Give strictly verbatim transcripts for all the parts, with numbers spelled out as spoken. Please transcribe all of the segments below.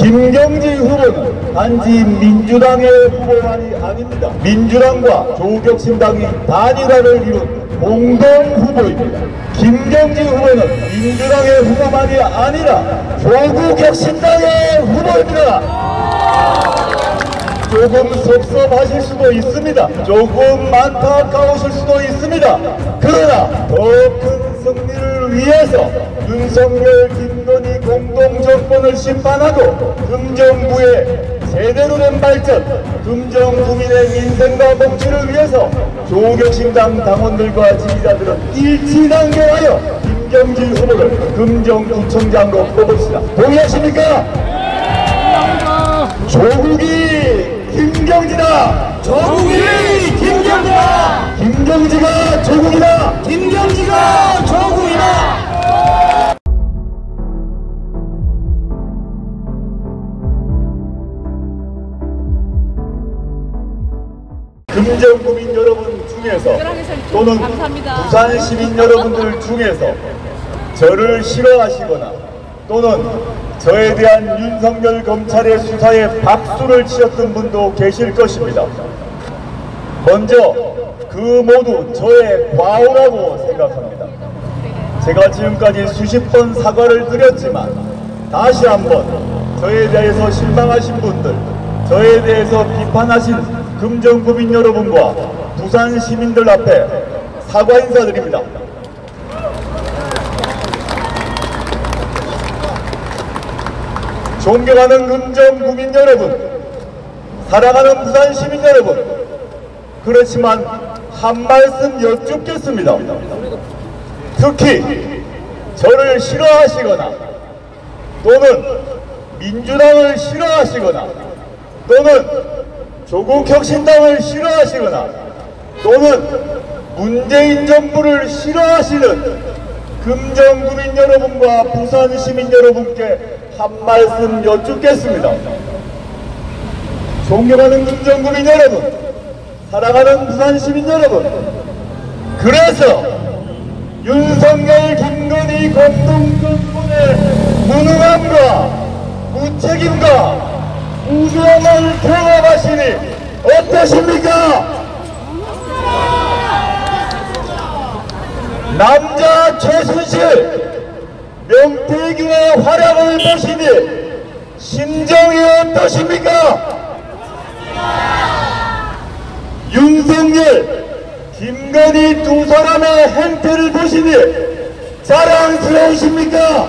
김경지 후보는 단지 민주당의 후보만이 아닙니다. 민주당과 조국혁신당이 단일화를 이룬 공동 후보입니다. 김경지 후보는 민주당의 후보만이 아니라 조국혁신당의 후보입니다. 조금 섭섭하실 수도 있습니다. 조금 안타까우실 수도 있습니다. 그러나 더 큰 승리를 위해서 윤석열, 김건희 공동정권을 심판하고 금정부의 제대로 된 발전, 금정 국민의 민생과 복지를 위해서 조국혁신당 당원들과 지지자들은 일치단결하여 김경지 후보를 금정구청장으로 뽑읍시다. 동의하십니까? 조국이 김경지다! 조국이 김경지다! 김경지가 조국이다! 김경지가 조국이다! 금정 구민 여러분 중에서 또는 부산 시민 여러분들 중에서 저를 싫어하시거나 또는 저에 대한 윤석열 검찰의 수사에 박수를 치셨던 분도 계실 것입니다. 먼저 그 모두 저의 과오라고 생각합니다. 제가 지금까지 수십 번 사과를 드렸지만 다시 한번 저에 대해서 실망하신 분들, 저에 대해서 비판하신 금정구민 여러분과 부산 시민들 앞에 사과 인사드립니다. 존경하는 금정구민 여러분, 사랑하는 부산 시민 여러분, 그렇지만 한 말씀 여쭙겠습니다. 특히 저를 싫어하시거나 또는 민주당을 싫어하시거나 또는 조국혁신당을 싫어하시거나 또는 문재인 정부를 싫어하시는 금정구민 여러분과 부산 시민 여러분께 한 말씀 여쭙겠습니다. 존경하는 금정구민 여러분, 사랑하는 부산 시민 여러분, 그래서 윤석열, 김건희 공동정권의 무능함과 무책임과 우정을 경험하시니 어떠십니까? 남자 최순실, 명태균의 활약을 보시니 심정이 어떠십니까? 윤석열, 김건희 두 사람의 행태를 보시니 자랑스러우십니까?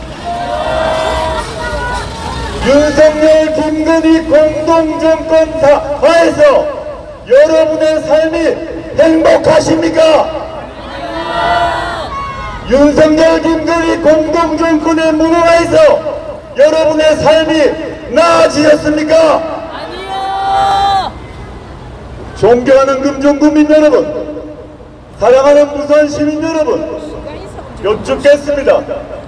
윤석열, 김건희 공동정권 하에서 여러분의 삶이 행복하십니까? 윤석열, 김건희 공동정권의 무능하에서 여러분의 삶이 나아지셨습니까? 아니요. 존경하는 금정구민 여러분, 사랑하는 부산 시민 여러분, 여쭙겠습니다.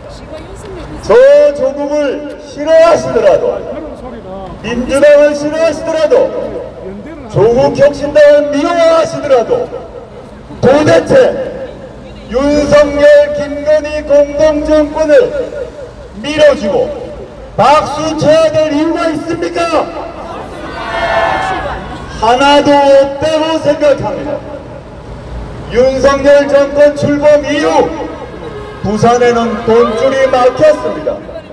저 조국을 싫어하시더라도, 민주당을 싫어하시더라도, 조국혁신당을 미워하시더라도 도대체 윤석열, 김건희 공동정권을 밀어주고 박수 쳐야 될 이유가 있습니까? 하나도 없다고 생각합니다. 윤석열 정권 출범 이후 부산에는 돈줄이 막혔습니다.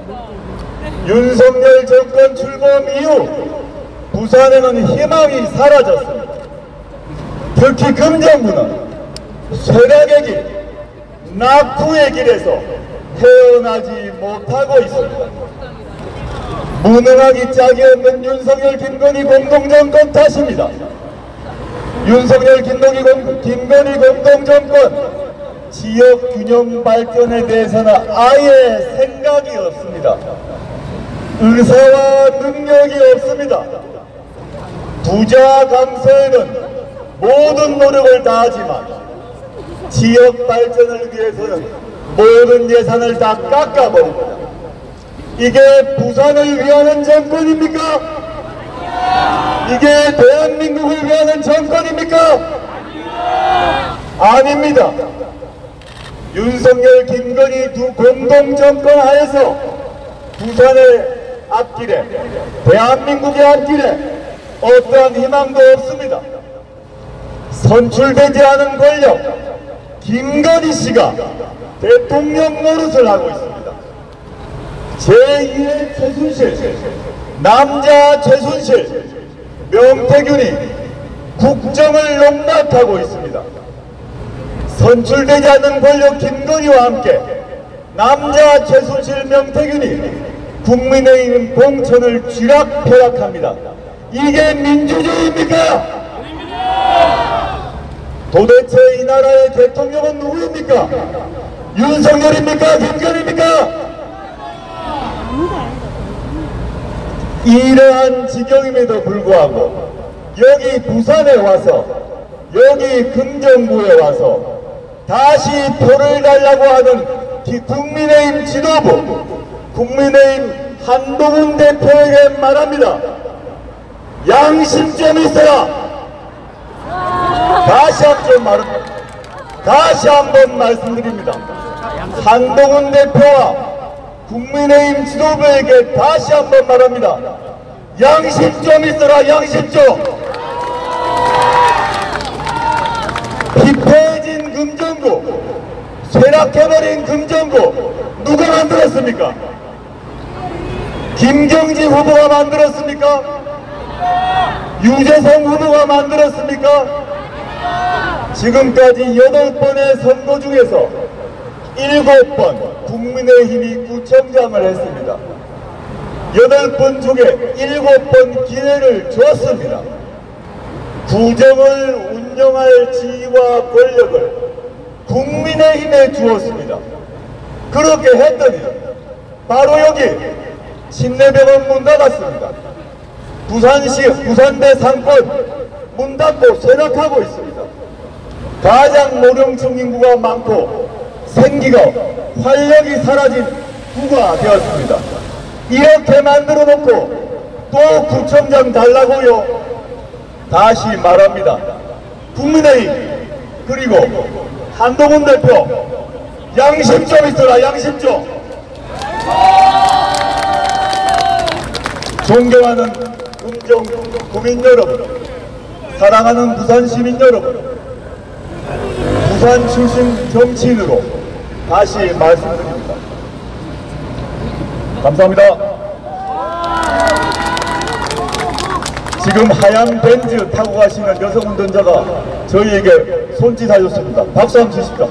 윤석열 정권 출범 이후 부산에는 희망이 사라졌습니다. 특히 금정구는 쇠락의 길, 낙후의 길에서 헤어나지 못하고 있습니다. 무능하기 짝이 없는 윤석열, 김건희 공동정권 탓입니다. 윤석열, 김건희, 공, 김건희 공동정권 지역균형 발전에 대해서는 아예 생각이 없습니다. 의사와 능력이 없습니다. 부자 감소에는 모든 노력을 다하지만 지역 발전을 위해서는 모든 예산을 다 깎아버립니다. 이게 부산을 위하는 정권입니까? 이게 대한민국을 위하는 정권입니까? 아닙니다. 윤석열, 김건희 두 공동정권 하에서 부산에 앞길에, 대한민국의 앞길에 어떠한 희망도 없습니다. 선출되지 않은 권력 김건희 씨가 대통령 노릇을 하고 있습니다. 제이의 최순실, 남자 최순실, 명태균이 국정을 농락하고 있습니다. 선출되지 않은 권력 김건희와 함께 남자 최순실, 명태균이 국민의힘 공천을 쥐락펴락합니다. 이게 민주주의입니까? 도대체 이 나라의 대통령은 누구입니까? 윤석열입니까? 김건희입니까? 이러한 지경임에도 불구하고 여기 부산에 와서, 여기 금정구에 와서 다시 표를 달라고 하는 국민의힘 지도부, 국민의힘 한동훈 대표에게 말합니다. 양심 좀 있어라. 다시 한번 말, 다시 한번 말씀드립니다. 한동훈 대표와 국민의힘 지도부에게 다시 한번 말합니다. 양심 좀 있어라. 양심 좀. 피폐해진 금정구, 쇠락해버린 금정구 누가 만들었습니까? 김경지 후보가 만들었습니까? 유재성 후보가 만들었습니까? 지금까지 여덟 번의 선거 중에서 일곱 번 국민의힘이 구청장을 했습니다. 여덟 번 중에 일곱 번 기회를 줬습니다. 구정을 운영할 지위와 권력을 국민의힘에 주었습니다. 그렇게 했더니 바로 여기 신내병원 문 닫았습니다. 부산시, 부산대 상권 문 닫고 쇠락하고 있습니다. 가장 노령층 인구가 많고 생기가, 활력이 사라진 구가 되었습니다. 이렇게 만들어 놓고 또 구청장 달라고요? 다시 말합니다. 국민의힘 그리고 한동훈 대표 양심 좀 있어라. 양심 좀. 존경하는 금정 구민 여러분, 사랑하는 부산 시민 여러분, 부산 출신 정치인으로 다시 말씀드립니다. 감사합니다. 지금 하얀 벤츠 타고 가시는 여성 운전자가 저희에게 손짓하셨습니다. 박수 한번 주십시오.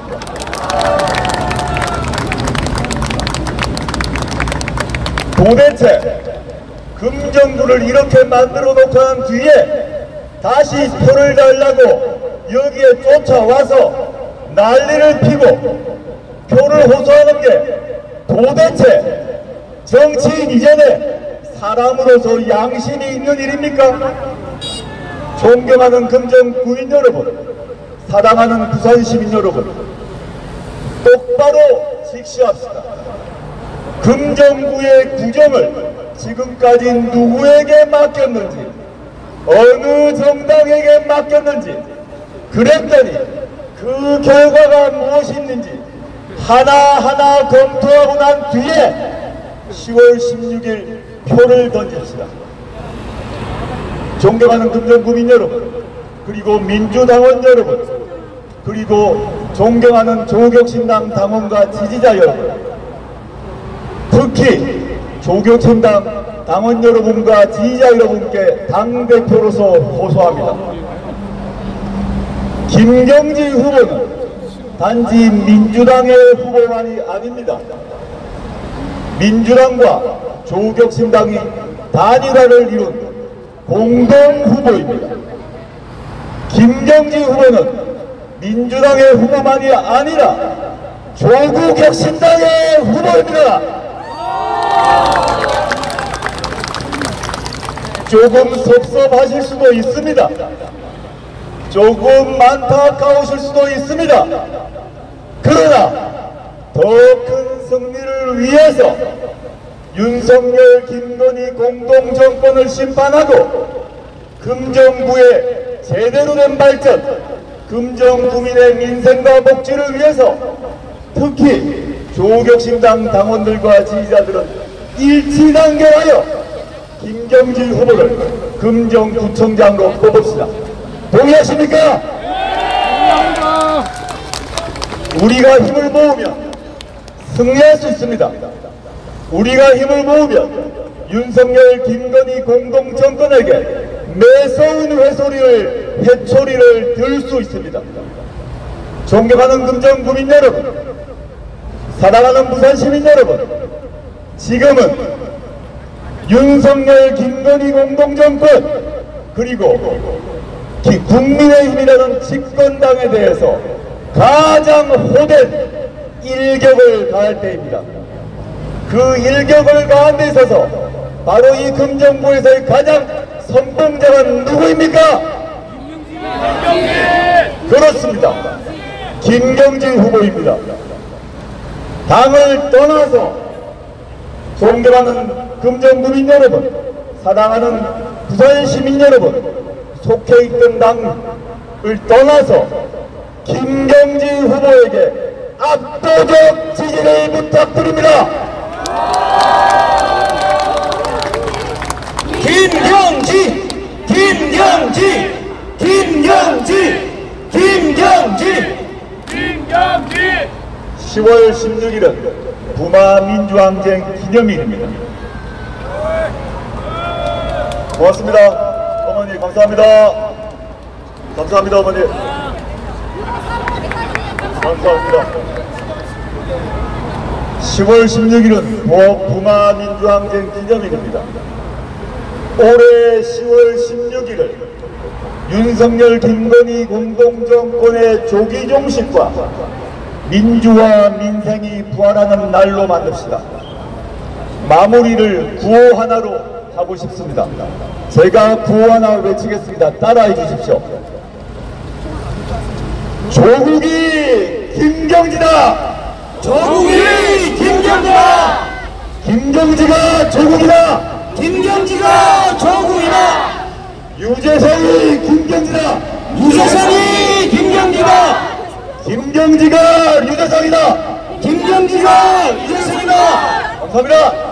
도대체 금정구를 이렇게 만들어 놓고 난 뒤에 다시 표를 달라고 여기에 쫓아와서 난리를 피고 표를 호소하는 게 도대체 정치인 이전에 사람으로서 양심이 있는 일입니까? 존경하는 금정구민 여러분, 사랑하는 부산 시민 여러분, 똑바로 직시합시다. 금정구의 구정을 지금까지 누구에게 맡겼는지, 어느 정당에게 맡겼는지, 그랬더니 그 결과가 무엇이 있는지 하나하나 검토하고 난 뒤에 시월 십육일 표를 던집시다. 존경하는 금정구민 여러분, 그리고 민주당원 여러분, 그리고 존경하는 조국신당 당원과 지지자 여러분, 특히 조국신당 당원 여러분과 지지자 여러분께 당대표로서 호소합니다. 김경지 후보는 단지 민주당의 후보만이 아닙니다. 민주당과 조국신당이 단일화를 이룬 공동후보입니다. 김경지 후보는 민주당의 후보만이 아니라 조국혁신당의 후보입니다. 조금 섭섭하실 수도 있습니다. 조금 안타까우실 수도 있습니다. 그러나 더 큰 승리를 위해서 윤석열, 김건희 공동정권을 심판하고 금정구의 제대로 된 발전, 금정구민의 민생과 복지를 위해서 특히 조국혁신당 당원들과 지지자들은 일치단결하여 김경진 후보를 금정구청장으로 뽑읍시다. 동의하십니까? 우리가 힘을 모으면 승리할 수 있습니다. 우리가 힘을 모으면 윤석열, 김건희 공동정권에게 매서운 회소리를, 회초리를 들 수 있습니다. 존경하는 금정구민 여러분, 사랑하는 부산시민 여러분, 지금은 윤석열, 김건희 공동정권 그리고 국민의힘이라는 집권당에 대해서 가장 호된 일격을 가할 때입니다. 그 일격을 가한 데 있어서 바로 이 금정구에서의 가장 선봉자가 누구입니까? 김경진! 그렇습니다. 김경진 후보입니다. 당을 떠나서 존경하는 금정구민 여러분, 사랑하는 부산 시민 여러분, 속해 있던 당을 떠나서 김경진 후보에게 압도적 지지를 부탁드립니다. 김경진! 김경진! 김경진! 김경진! 김경진! 시월 십육일은 부마민주항쟁 기념일입니다. 고맙습니다. 어머니 감사합니다. 감사합니다 어머니. 감사합니다. 시월 십육일은 부마민주항쟁 기념일입니다. 올해 시월 십육일을 윤석열, 김건희 공동정권의 조기 종식과 민주화 민생이 부활하는 날로 만듭시다. 마무리를 구호 하나로 하고 싶습니다. 제가 구호 하나 외치겠습니다. 따라해 주십시오. 조국이 김경지다. 조국이 김경지다. 김경지가 조국이다. 김경지가 조국이다. 유재석이 김경지다. 유재석이 김경지다. 김경지가 유재석이다. 김경지가 유재석이다. 감사합니다.